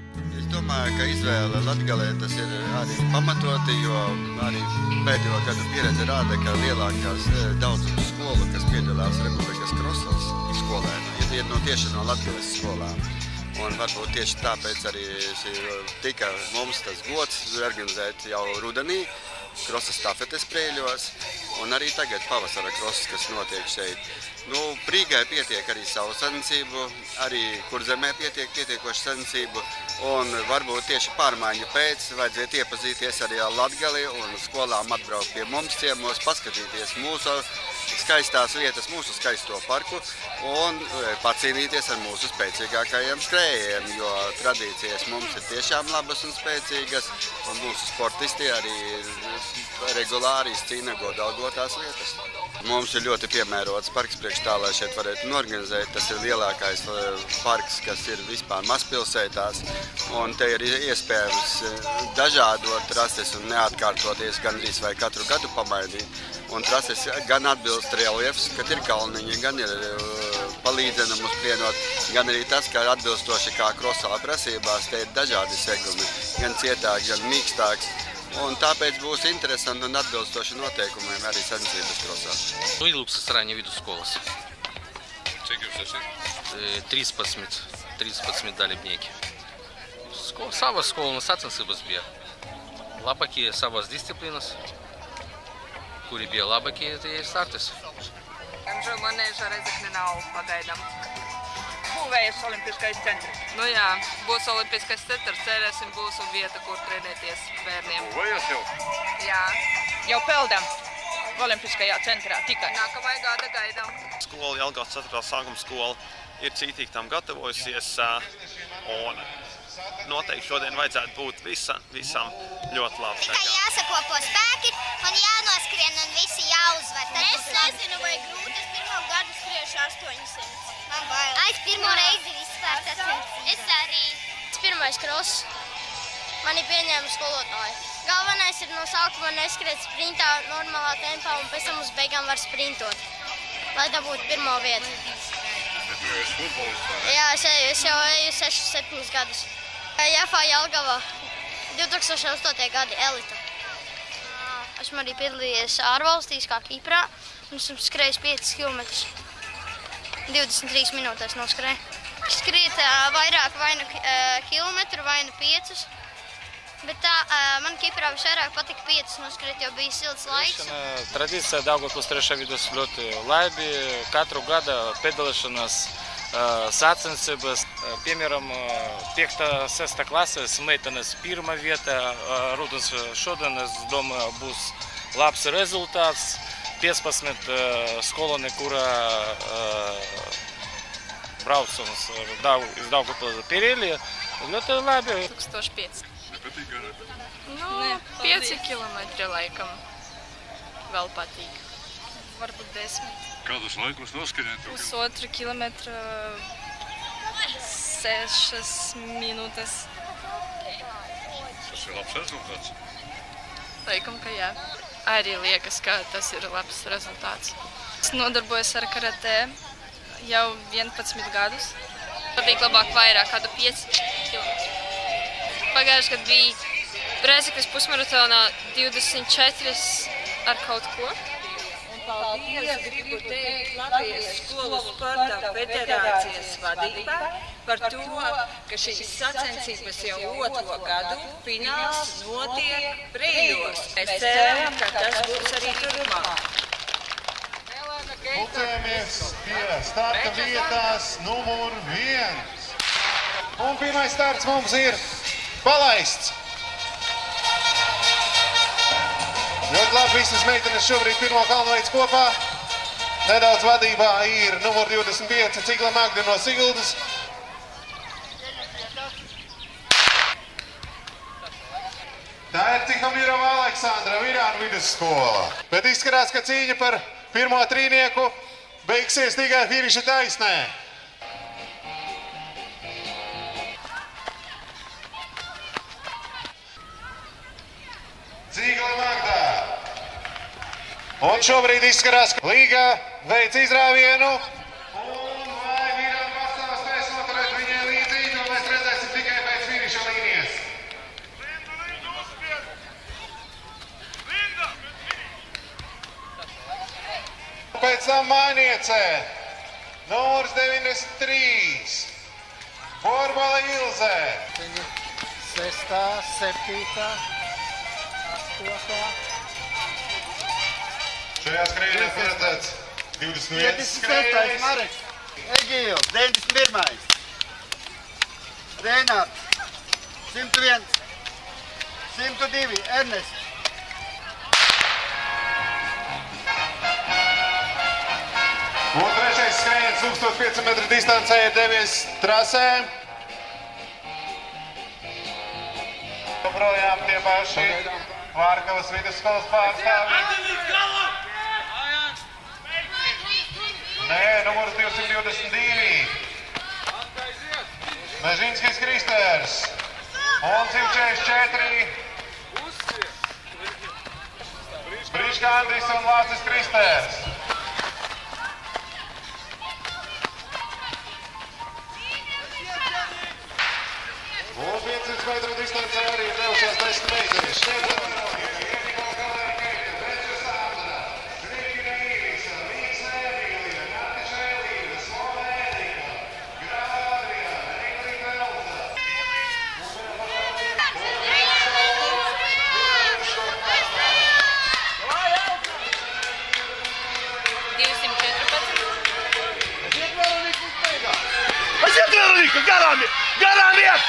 Es domāju, ka izvēle Latgalē tas ir arī pamatoti, jo arī pēdējo gadu pieredze rāda, ka lielākās daudzums skolu, kas piedalās Republikas krosas skolēni, ir tieši no Latgales skolām. Un varbūt tieši tāpēc arī tika mums tas gods organizēt jau rudenī krosas stafetes Prēļos, un arī tagad pavasara krosas, kas notiek šeit. Rīgai pietiek arī savu sacensību, arī Kurzemē pietiek pietiekoši sacensību, un varbūt tieši pārmaiņu pēc vajadzētu iepazīties arī ar Latgali un skolām atbraukt pie mums ciemos, paskatīties mūsu skaistās vietas, mūsu skaisto parku un pacīnīties ar mūsu spēcīgākajiem skrējiem, jo tradīcijas mums ir tiešām labas un spēcīgas, un mūsu sportisti arī regulāri izcīna godalgotās vietas. Mums ir ļoti piemērots parks priekš tā, lai šeit varētu norganizēt. Tas ir lielākais parks, kas ir vispār mazpilsētās, un te ir iespējams dažādot trases un neatkārtoties gandrīz vai katru gadu pamainīt. Un trases gan atbilst reliefs, kad ir kalniņi, gan ir palīdzenam uzplienot, gan arī tas, ka atbilstoši kā krosā prasībās, te ir dažādi segumi, gan cietāks, gan mīkstāks. Un tāpēc būs interesanti un atbilstoši noteikumiem arī sacensības krosā. Ilūksas Raņa vidusskolas. Cik jūs esat? 13 dalībnieki. Savas skolas un sacensības bija. Labākie savas disciplīnas, kuri bija labākie, tie startes. Diemžēl manēža Rezekne nav pagaidām. Būvējas olimpiskais centrs. Jā, būs olimpiskais centrs, cerēsim, būs vieta, kur trenēties bērniem. Būvējas jau? Jā. Jau peldam olimpiskajā centrā tikai. Nākamajā gada gaidām. Skola, Jelgavas 4. sākuma skola, ir cītīgi tam gatavojusies, un noteikti šodien vajadzētu būt visam ļoti labi. Tikai jāsakopo spēki un jānoskrien un visi jāuzvar. Es nezinu, vai grūti, es pirmo gadu skriešu 800. Man bail. Es pirmo reizi vispār sacensību. Es arī. Pirmais kross. Mani pieņēma skolotāji. Galvenais ir no sākuma neskriet sprintā normālā tempā un pēc tam uz beigām var sprintot, lai dabūtu pirmo vietu. Bet jūs esat futbolists, vai ne? Jā, es jau eju 6-7 gadus. JFA Jelgava 2008. gadi elita. Esmu arī piedalījies ārvalstīs, kā Kiprā, un esmu skrējis 5 kilometrus. 23 minūtēs noskrēju. Skriet vairāk vai nu kilometru, vai nu 5. Bet tā, man Kiprā visvairāk patika 5 noskrēt, jo bija silts laiks. Tradīcija Daugavpils 3. vidus ļoti labi. Katru gadu piedalīšanās sacensības. Piemēram, 5.–6. klases meitenes 1. vieta. Rudens šodien, es domāju, būs labs rezultāts. 15 skolēni, kura brauc iz Daugavpils Pirelli, ļoti labi. 1005. Nepatīk garāk? 5 kilometri laikam vēl patīk. Varbūt 10. Kādus laikus noskrienāt? Pusotru kilometru 6 minūtes. Tas ir labs rezultāts. Laikam, ka jā. Arī liekas, ka tas ir labs rezultāts. Es nodarbojos ar karatē jau 11 gadus. Patīk labāk vairāk, kādu 5 kilometru. Pagājuši gadu bija Brēzeknes pusmaratonā 24 ar kaut ko. Paldies, gribu teikt Latvijas skolu sporta federācijas vadībā par to, ka šīs sacensības jau 2. gadu fināls notiek Prēļos. Mēs ceram, ka tas būs arī turpmāk. Pulcējamies pie starta vietās numur 1. Un pirmais starts mums ir palaists. Ļoti labi, visas meitenes šobrīd pirmo kalnu veids kopā. Nedaudz vadībā ir numur 25 Cigla Magda no Siguldas. Tā ir Tihomirova Aleksandra Virānu vidusskola. Bet izskatās, ka cīņa par pirmo trīnieku beigsies tikai finiša taisnē. Cigla Magda. Un šobrīd izskatās, ka līga veic izrāvienu. Un vai Virānu pastāv spēs noturēt viņai līdzi, to mēs redzēsim tikai pēc finiša Pirmā mainiece, numurs 93, Borbala Ilze. 6, 7, 8. Šajā skrējienā paredzēts 21 skrējējs. Mareks. Egīls, 91. Reinārds, 101. 102. Ernests. Un trešais skrējiens 1500 metru distancē ir devies trasē. Joprojām tie paši Vārkavas vidusskolas pārstāvji. Nē, numurs 222. Mežinskis Kristers. Un 144. Briška Andris un Lācis Kristers. Un 500 metru distancē arī ir devušās 10 meitenes. Aiziet, Veronika, garām iet!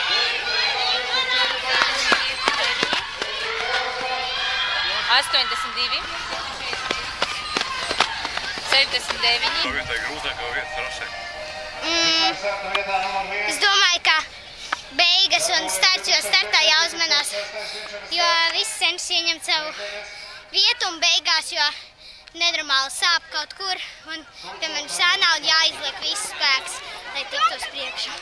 Es domāju, ka beigas un starts, jo startā jāuzmanās, jo visi cenšas ieņemt savu vietu un beigās, jo nenormāli sāp kaut kur un, piemēram, sānā un jāizliek viss spēks, lai tiktu uz priekšu.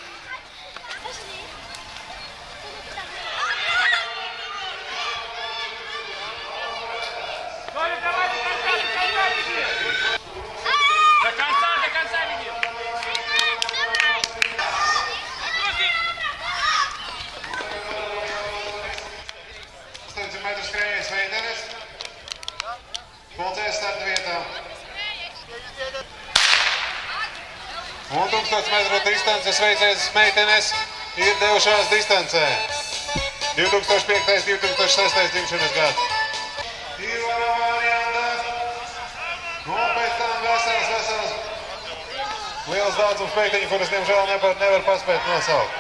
Metru skrējies Veitenes. Pulcēs starta vietā. Un 1000 metru distances veicējas meitenes ir devušās distancē. 2005.–2006. dzimšanas gads. Ivana varianta. Un pēc tam vesels. Liels daudzums meiteņu, kuras diemžēl nevar paspēt nosaukt.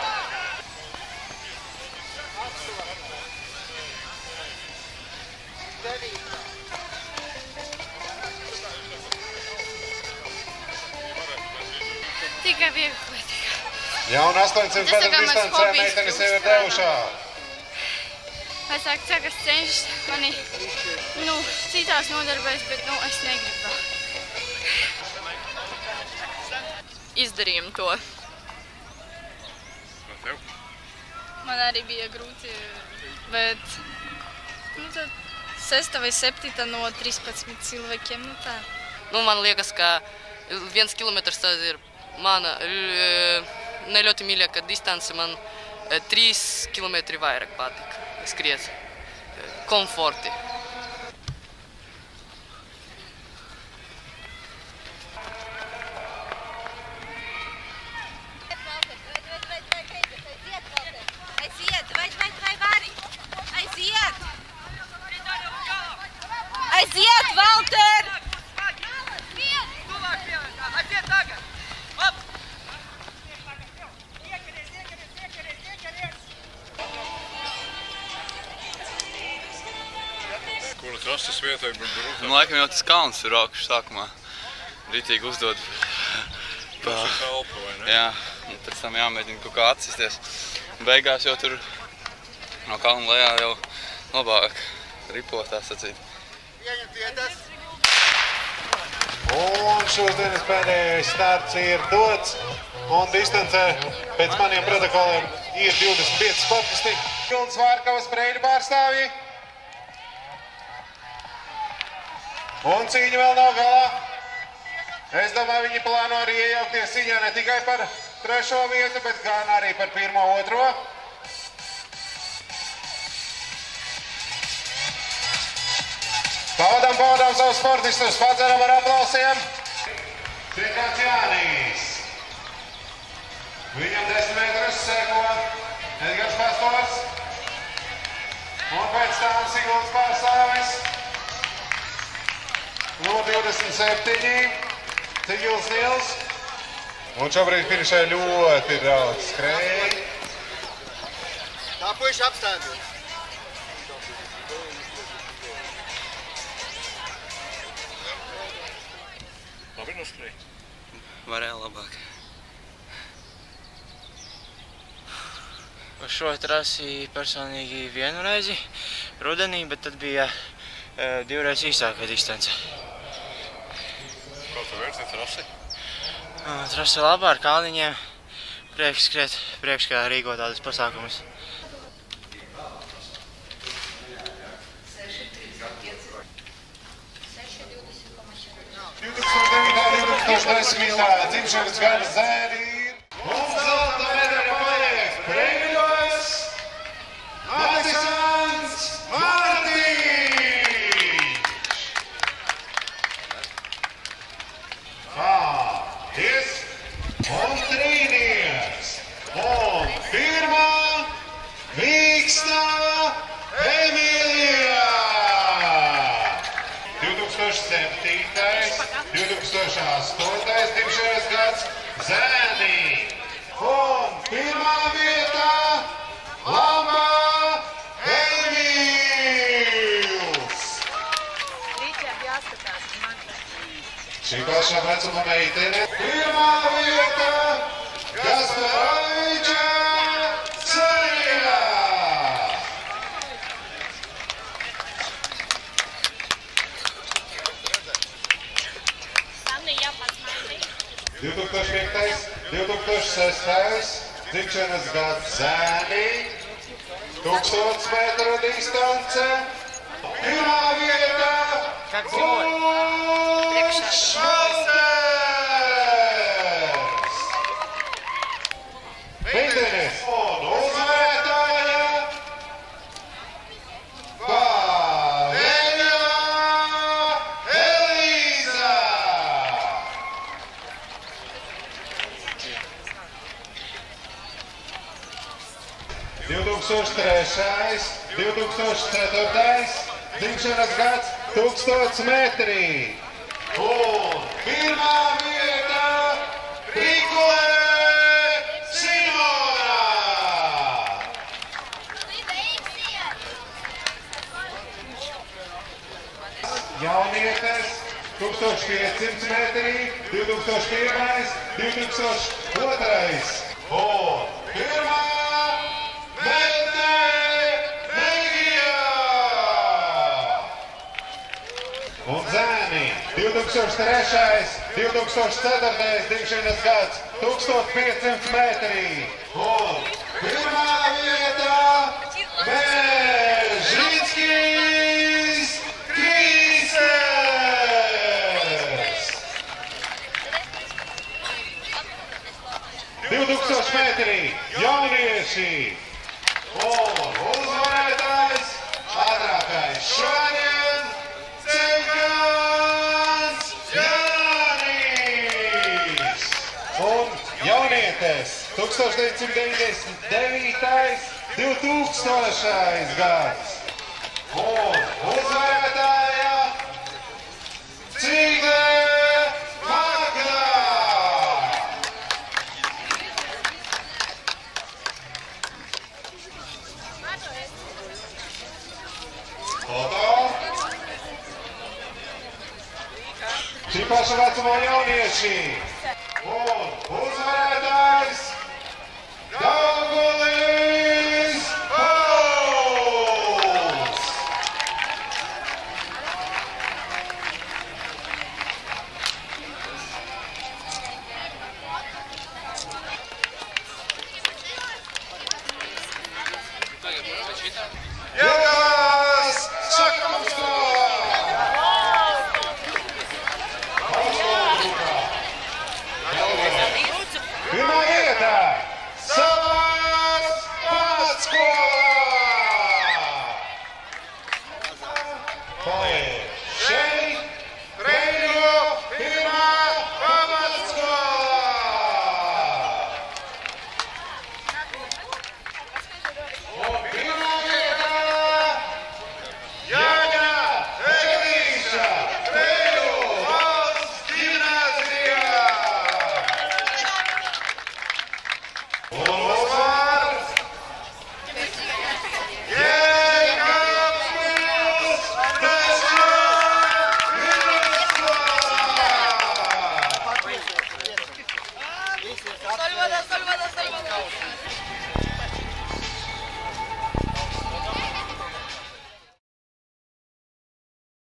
Tikai viegli patika. Jā, un 800 metru distancē meitenes jau ir devušās. Vecāki saka, es cenšos mani, citās nodarbēs, bet, es negribu. Izdarījām to. Man arī bija grūti, bet, tad 6. vai 7. no 13 cilvēkiem, tā. Man liekas, ka 1 kilometrs tas ir mana ne ļoti mīļākā distance. Man 3 kilometri vairāk patika skriet. Komforti. Aiziet, Valter! Kura trases vietai būtu grūtāk? Laikam jau tas kalns ir augšs sākumā. Rītīgi uzdod. Tas ir kalpa, vai ne? Jā, un pēc tam jāmēģina kaut kā atsisties. Beigās jau tur no kalna lejā jau labāk ripot, tā sacīt. Ieņemt vietas. Un šodienas pēdējais starts ir dots. Un distancē pēc maniem protokoliem ir 25 sportisti. Vilnis Vārkavas Preiļu pārstāvji. Un cīņa vēl nav galā. Es domāju, viņi plāno arī iejaukties cīņā ne tikai par 3. vietu, bet gan arī par 1. 2. Baudām savus sportistus, padzeram ar aplausiem. Cienīgāts Jānis. Viņam 10 metrus seko Edgars Pastors. Un pēc tam Siguldas pārstāvis. No 27. Cigils Nils. Un šobrīd finišē ļoti daudz skrēji. Tā puiši apstādi. Labi noskrēja. Varēja labāk. Uz šo trasi personīgi vienu reizi rudenī, bet tad bija divreiz īsāka distance. Kā tu vērti trasi? Trasa labā ar kalniņiem. Prieks skriet, prieks, kā rīko tādas pasākumus. Dzimšanas gada zēni un zelta medaļa paliek Prēļos Madisons Martīņš. Paldies un trīnieks un pirmā Vīkstava Emīlijā. 2007. 2008. dzimšanas gads zēni un pirmā vietā Lamba Emīls. Rīķiem jāskatās man. Šī pašā vecuma meitene. Pirmā vieta Gasparaiča Ceļā. Samni jāpasmaidī. 2005. 2006. dzimšanas gads zēni, 1000 metru distance, pirmā vieta Gunts Švalters. Meitenes un uzvarētāja Paveļa Elīza. ...2003. 2004. dzimšanas gads 1000 metrī. Un pirmā vieta Prikulē Simona. Jaunietes 1500 metrī, 2001. 2002. Un pirmā un zēni 2003. 2004. dzimšanas gads 1500 metrī. Un pirmā vieta Meržinskis Krīsers. 2000 metrī jaunieši. Un uzvarētājs ātrākais šodien Ceļgans Jānis. Un jaunietes 1999. 2000. gads. Un uzvarētāja Cigle Magda. Foto. Šī paša vecumā jaunieši. Un uzvarētājs Daugulis Pauls. Итоги можно зачитать?